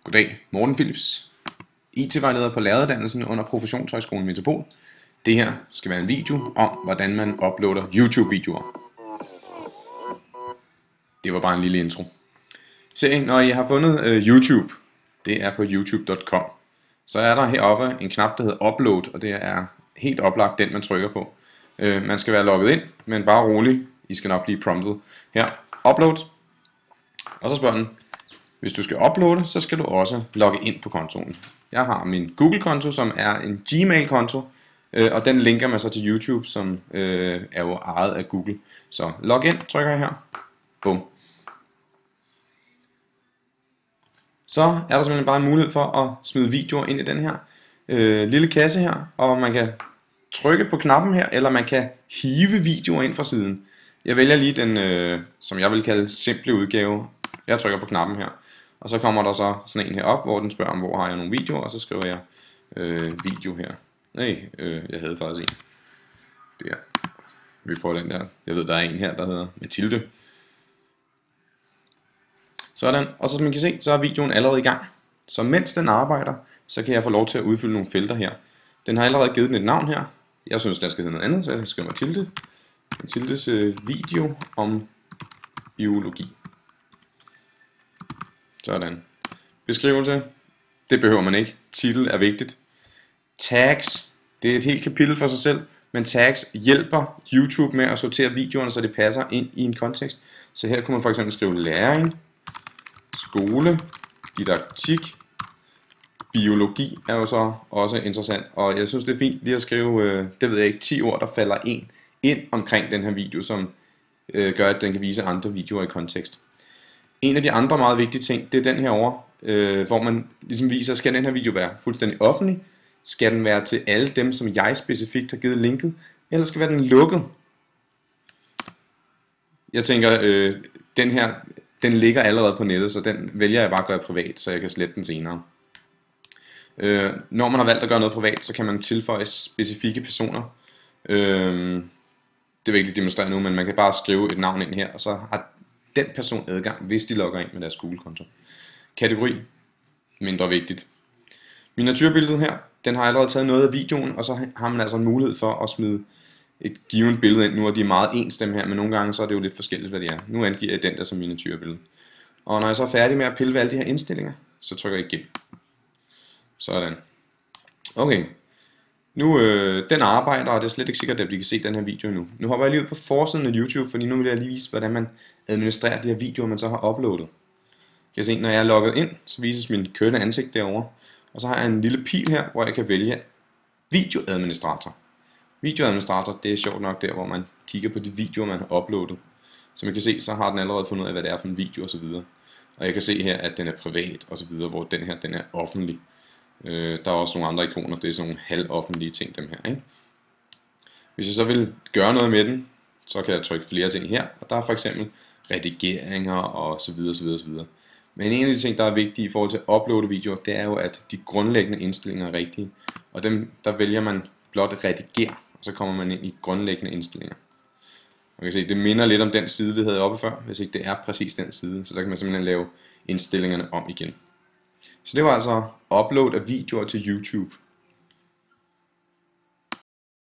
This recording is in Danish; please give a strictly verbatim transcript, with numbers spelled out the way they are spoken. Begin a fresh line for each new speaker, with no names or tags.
Goddag, Morten Philips, I T-vejleder på læreruddannelsen under Professionshøjskolen Metropol. Det her skal være en video om, hvordan man uploader YouTube-videoer. Det var bare en lille intro. Se, når I har fundet uh, YouTube, det er på youtube punktum com, så er der heroppe en knap, der hedder Upload, og det er helt oplagt den, man trykker på. Uh, man skal være logget ind, men bare rolig, I skal nok blive promptet. Her, Upload, og så spørger den, hvis du skal uploade, så skal du også logge ind på kontoen. Jeg har min Google-konto, som er en Gmail-konto, øh, og den linker man så til YouTube, som øh, er jo ejet af Google. Så log ind, trykker jeg her. Bum. Så er der simpelthen bare en mulighed for at smide videoer ind i den her øh, lille kasse her, og man kan trykke på knappen her, eller man kan hive videoer ind fra siden. Jeg vælger lige den, øh, som jeg vil kalde simple udgave. Jeg trykker på knappen her, og så kommer der så sådan en her op, hvor den spørger om, hvor har jeg nogle videoer, og så skriver jeg øh, video her. Nej, øh, jeg havde faktisk en. Det er. Vi prøver den der. Jeg ved, der er en her, der hedder Mathilde. Sådan, og så som I kan se, så er videoen allerede i gang. Så mens den arbejder, så kan jeg få lov til at udfylde nogle felter her. Den har allerede givet den et navn her. Jeg synes, den skal hedde noget andet, så jeg skriver Mathilde. Mathildes øh, video om biologi. Sådan. Beskrivelse, det behøver man ikke. Titel er vigtigt. Tags, det er et helt kapitel for sig selv, men tags hjælper YouTube med at sortere videoerne, så det passer ind i en kontekst. Så her kunne man for eksempel skrive læring, skole, didaktik, biologi er jo så også interessant. Og jeg synes det er fint lige at skrive, øh, det ved jeg ikke, ti ord, der falder en ind omkring den her video, som øh, gør, at den kan vise andre videoer i kontekst. En af de andre meget vigtige ting, det er den her over, øh, hvor man ligesom viser, skal den her video være fuldstændig offentlig? Skal den være til alle dem, som jeg specifikt har givet linket? Eller skal være den lukket? Jeg tænker, øh, den her, den ligger allerede på nettet, så den vælger jeg bare at gøre privat, så jeg kan slette den senere. Øh, når man har valgt at gøre noget privat, så kan man tilføje specifikke personer. Øh, det vil jeg ikke demonstrere nu, men man kan bare skrive et navn ind her, og så har den person adgang, hvis de logger ind med deres Google-konto. Kategori, mindre vigtigt. Miniaturbilledet her, den har allerede taget noget af videoen, og så har man altså en mulighed for at smide et givet billede ind. Nu er de meget ens dem her, men nogle gange så er det jo lidt forskelligt, hvad det er. Nu angiver jeg den der som miniaturbillede. Og når jeg så er færdig med at pille ved alle de her indstillinger, så trykker jeg igen. Sådan. Okay. Nu, øh, den arbejder, og det er slet ikke sikkert, at vi kan se den her video nu. Nu hopper jeg lige ud på forsiden af YouTube, fordi nu vil jeg lige vise, hvordan man administrerer de her videoer, man så har uploadet. Jeg kan se, når jeg er logget ind, så vises min kørende ansigt derovre. Og så har jeg en lille pil her, hvor jeg kan vælge videoadministrator. Videoadministrator, det er sjovt nok der, hvor man kigger på de videoer, man har uploadet. Som I kan se, så har den allerede fundet ud af, hvad det er for en video osv. Og jeg kan se her, at den er privat osv., hvor den her, den er offentlig. Øh, der er også nogle andre ikoner, det er sådan nogle halvoffentlige ting, dem her, ikke? Hvis jeg så vil gøre noget med den, så kan jeg trykke flere ting her, og der er for eksempel redigeringer og så videre, så videre, så videre. Men en af de ting, der er vigtige i forhold til at uploade videoer, det er jo, at de grundlæggende indstillinger er rigtige. Og dem, der vælger man blot redigere, og så kommer man ind i grundlæggende indstillinger. Man kan se, det minder lidt om den side, vi havde oppe før, hvis ikke det er præcis den side, så der kan man simpelthen lave indstillingerne om igen. Så det var altså upload af videoer til YouTube.